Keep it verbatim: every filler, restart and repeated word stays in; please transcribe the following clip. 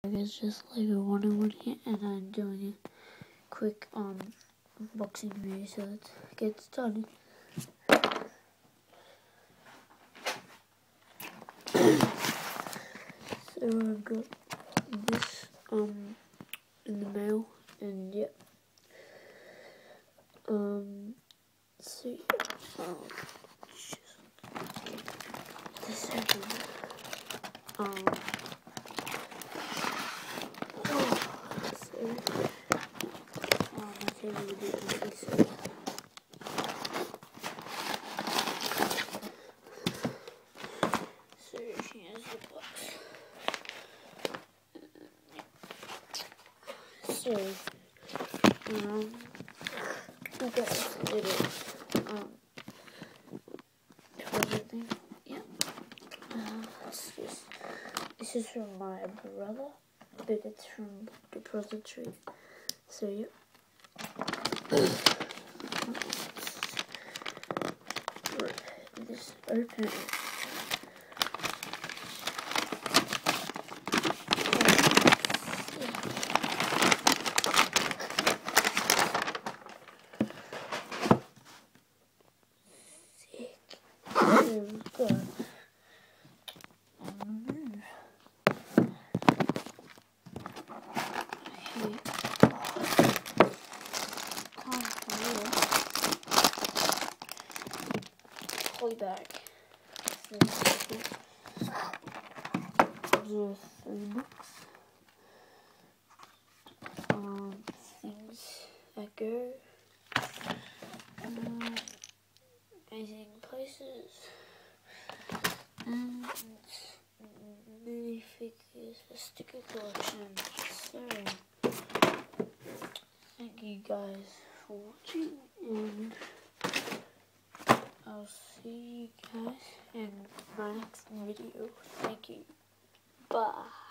It's just like a one-on-one hit, and I'm doing a quick um unboxing video, so let's get started. So I've got this um in the mail, and yeah, um so yeah, um, just the second um oh, so um my favorite video is this. So here's the box. So um we got this little um treasure thing. Yeah. Uh, it's just, this is from my brother, but it's from Depository. So yeah. This open. Sick. So we've got Play back. The three books. Um, things that go. Um, amazing places. And mini figures for sticker collection. So, thank you guys for watching, and I'll see you guys in my next video. Thank you. Bye.